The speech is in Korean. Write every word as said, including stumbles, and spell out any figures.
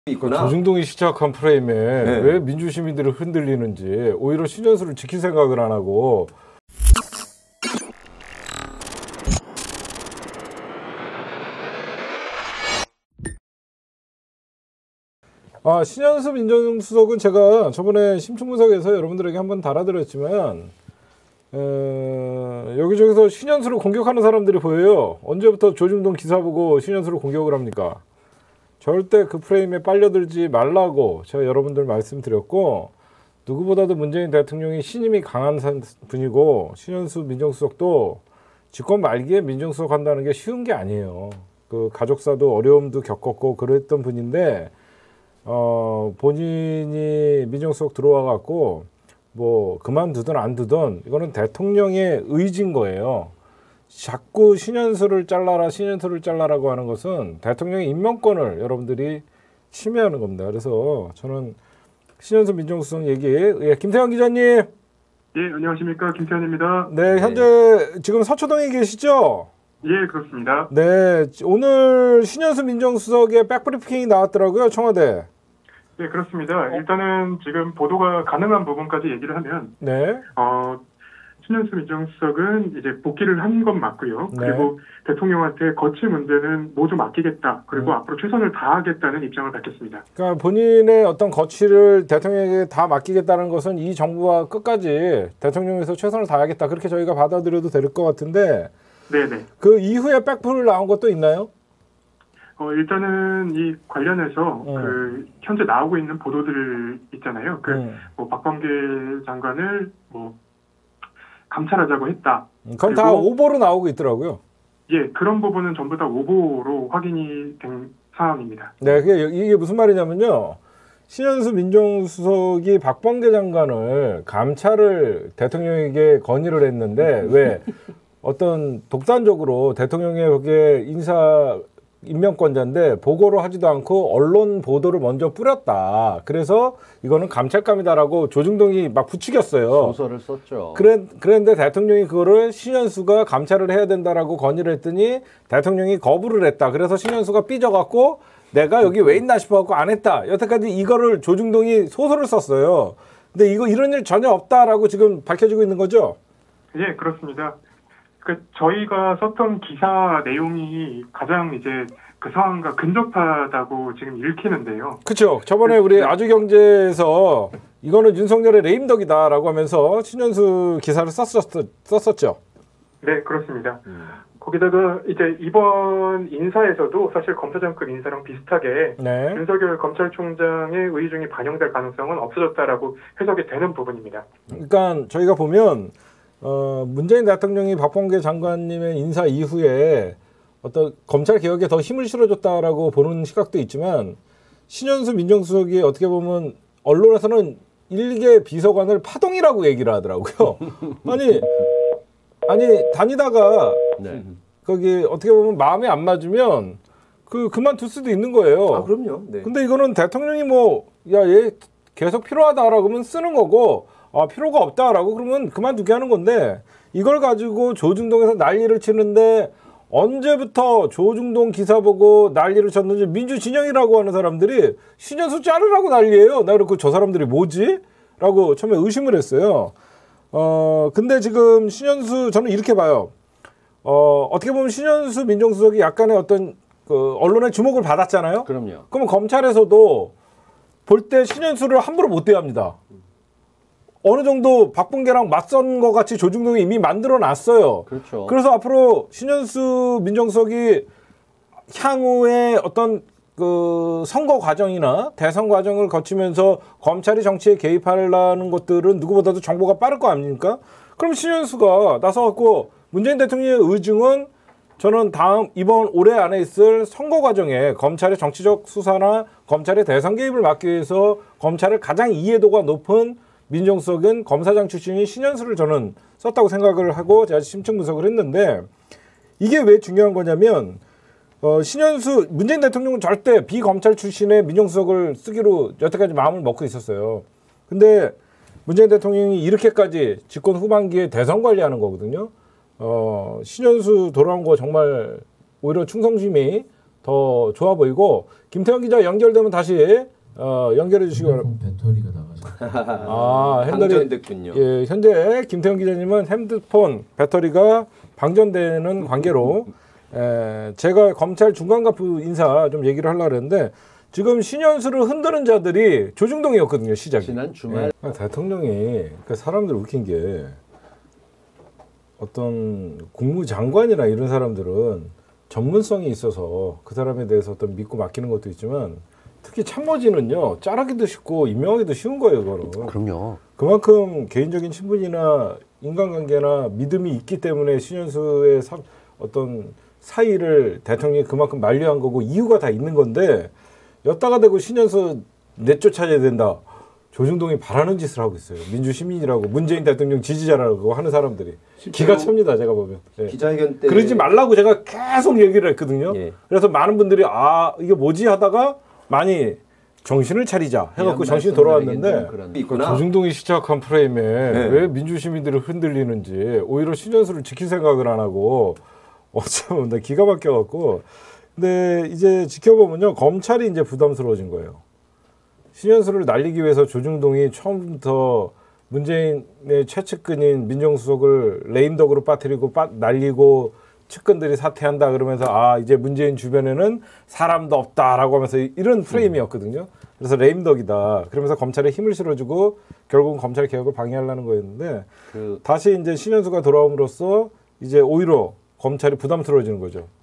있구나. 조중동이 시작한 프레임에 네. 왜 민주시민들이 흔들리는지 오히려 신현수를 지킬 생각을 안 하고 아, 신현수 민정수석은 제가 저번에 심층분석에서 여러분들에게 한번 달아드렸지만 에, 여기저기서 신현수를 공격하는 사람들이 보여요. 언제부터 조중동 기사 보고 신현수를 공격을 합니까? 절대 그 프레임에 빨려들지 말라고 제가 여러분들 말씀드렸고, 누구보다도 문재인 대통령이 신임이 강한 분이고 신현수 민정수석도 집권 말기에 민정수석 한다는 게 쉬운 게 아니에요. 그 가족사도 어려움도 겪었고 그랬던 분인데 어, 본인이 민정수석 들어와 갖고 뭐 그만두든 안 두든 이거는 대통령의 의지인 거예요. 자꾸 신현수를 잘라라 신현수를 잘라라고 하는 것은 대통령의 임명권을 여러분들이 침해하는 겁니다. 그래서 저는 신현수 민정수석 얘기에 예, 김태환 기자님. 예, 안녕하십니까, 김태환입니다. 네, 현재 네. 지금 서초동에 계시죠? 예, 그렇습니다. 네, 오늘 신현수 민정수석의 백브리핑이 나왔더라고요, 청와대. 네, 그렇습니다. 일단은 지금 보도가 가능한 부분까지 얘기를 하면, 네. 어, 신현수 민정수석은 이제 복귀를 한 건 맞고요. 네. 그리고 대통령한테 거치 문제는 모두 맡기겠다. 그리고 음. 앞으로 최선을 다하겠다는 입장을 밝혔습니다. 그러니까 본인의 어떤 거취를 대통령에게 다 맡기겠다는 것은 이 정부와 끝까지 대통령에서 최선을 다하겠다. 그렇게 저희가 받아들여도 될 것 같은데. 네네. 그 이후에 백풀 나온 것도 있나요? 어, 일단은 이 관련해서 음. 그 현재 나오고 있는 보도들 있잖아요. 그 음. 뭐 박범계 장관을 뭐 감찰하자고 했다. 그건 다 오보로 나오고 있더라고요. 예, 그런 부분은 전부 다 오보로 확인이 된 상황입니다. 네, 그게 이게 무슨 말이냐면요. 신현수 민정수석이 박범계 장관을 감찰을 대통령에게 건의를 했는데 왜 어떤 독단적으로 대통령의 거기에 인사 임명권자인데 보고를 하지도 않고 언론 보도를 먼저 뿌렸다. 그래서 이거는 감찰감이다라고 조중동이 막 부추겼어요. 소설을 썼죠. 그래, 그랬는데 대통령이 그거를 신현수가 감찰을 해야 된다라고 건의를 했더니 대통령이 거부를 했다. 그래서 신현수가 삐져갖고 내가 여기 왜 있나 싶어갖고 안 했다. 여태까지 이거를 조중동이 소설을 썼어요. 근데 이거 이런 일 전혀 없다라고 지금 밝혀지고 있는 거죠? 예, 그렇습니다. 그 저희가 썼던 기사 내용이 가장 이제 그 상황과 근접하다고 지금 읽히는데요. 그렇죠. 저번에 우리 아주경제에서 이거는 윤석열의 레임덕이다라고 하면서 신현수 기사를 썼었, 썼었죠. 네, 그렇습니다. 음. 거기다가 이제 이번 인사에서도 사실 검사장급 인사랑 비슷하게 네. 윤석열 검찰총장의 의중이 반영될 가능성은 없어졌다라고 해석이 되는 부분입니다. 그러니까 저희가 보면 어, 문재인 대통령이 박범계 장관님의 인사 이후에 어떤 검찰 개혁에 더 힘을 실어줬다라고 보는 시각도 있지만 신현수 민정수석이 어떻게 보면 언론에서는 일개 비서관을 파동이라고 얘기를 하더라고요. 아니 아니 다니다가 네. 거기 어떻게 보면 마음에 안 맞으면 그 그만둘 수도 있는 거예요. 아, 그럼요. 네. 근데 이거는 대통령이 뭐 야 얘 계속 필요하다라고 하면 쓰는 거고 아 필요가 없다라고 그러면 그만두게 하는 건데 이걸 가지고 조중동에서 난리를 치는데 언제부터 조중동 기사 보고 난리를 쳤는지 민주진영이라고 하는 사람들이 신현수 자르라고 난리예요. 나 그렇고 저 사람들이 뭐지? 라고 처음에 의심을 했어요. 어 근데 지금 신현수 저는 이렇게 봐요. 어 어떻게 보면 신현수 민정수석이 약간의 어떤 그 언론의 주목을 받았잖아요. 그럼요. 그러면 검찰에서도 볼 때 신현수를 함부로 못 대합니다. 어느 정도 박범계랑 맞선 것 같이 조중동이 이미 만들어 놨어요. 그렇죠. 그래서 앞으로 신현수 민정수석이 향후에 어떤 그 선거 과정이나 대선 과정을 거치면서 검찰이 정치에 개입하려는 것들은 누구보다도 정보가 빠를 거 아닙니까? 그럼 신현수가 나서갖고 문재인 대통령의 의중은 저는 다음 이번 올해 안에 있을 선거 과정에 검찰의 정치적 수사나 검찰의 대선 개입을 막기 위해서 검찰을 가장 이해도가 높은 민정수석은 검사장 출신인 신현수를 저는 썼다고 생각을 하고 제가 심층 분석을 했는데 이게 왜 중요한 거냐면 어, 신현수 문재인 대통령은 절대 비검찰 출신의 민정수석을 쓰기로 여태까지 마음을 먹고 있었어요. 근데 문재인 대통령이 이렇게까지 집권 후반기에 대선 관리하는 거거든요. 어, 신현수 돌아온 거 정말 오히려 충성심이 더 좋아 보이고 김태형 기자 연결되면 다시 어, 연결해 주시기 바랍니다. 배터리가 나가서. 아, 방전됐군요. 예, 현재 김태형 기자님은 핸드폰 배터리가 방전되는 관계로 에, 제가 검찰 중간갑부 인사 좀 얘기를 하려고 했는데 지금 신현수를 흔드는 자들이 조중동이었거든요, 시작이. 지난 주말 예, 대통령이 그 사람들 웃긴 게 어떤 국무장관이나 이런 사람들은 전문성이 있어서 그 사람에 대해서 어떤 믿고 맡기는 것도 있지만 특히 참모진은요 짜라기도 쉽고 임명하기도 쉬운 거예요, 그거는. 그럼요. 그만큼 개인적인 친분이나 인간관계나 믿음이 있기 때문에 신현수의 사, 어떤 사의를 대통령이 그만큼 만류한 거고 이유가 다 있는 건데 였다가 대고 신현수 내쫓아야 된다. 조중동이 바라는 짓을 하고 있어요. 민주시민이라고 문재인 대통령 지지자라고 하는 사람들이 기가 찹니다. 제가 보면. 예. 기자회견 때 그러지 말라고 제가 계속 얘기를 했거든요. 예. 그래서 많은 분들이 아 이게 뭐지 하다가 많이 정신을 차리자 해갖고 정신이 돌아왔는데 그 조중동이 시작한 프레임에 네. 왜 민주시민들이 흔들리는지 오히려 신현수를 지킬 생각을 안 하고 어쩌면 나 기가 막혀갖고 근데 이제 지켜보면요 검찰이 이제 부담스러워진 거예요. 신현수를 날리기 위해서 조중동이 처음부터 문재인의 최측근인 민정수석을 레임덕으로 빠뜨리고 빠, 날리고 측근들이 사퇴한다 그러면서 아 이제 문재인 주변에는 사람도 없다라고 하면서 이런 프레임이었거든요. 그래서 레임덕이다. 그러면서 검찰에 힘을 실어주고 결국은 검찰 개혁을 방해하려는 거였는데 그... 다시 이제 신현수가 돌아옴으로써 이제 오히려 검찰이 부담스러워지는 거죠.